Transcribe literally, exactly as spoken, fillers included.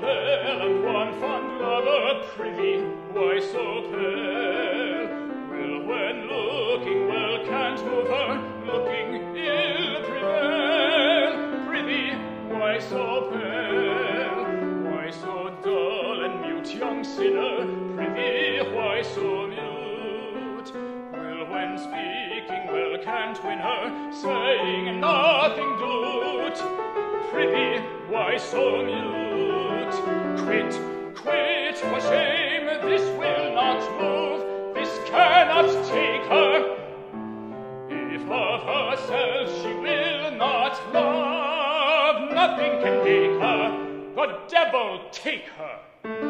pale, and one fond lover, prithee, why so pale? Will, when looking well, can't move her, looking ill prevail. Prithee, why so pale? Why so dull and mute, young sinner? Prithee, why so mute? Will, when speaking well, can't win her, saying nothing do't. Prithee, why so mute? Quit, quit, for shame, this will not move, this cannot take her. If of herself she will not love, nothing can take her, the devil take her.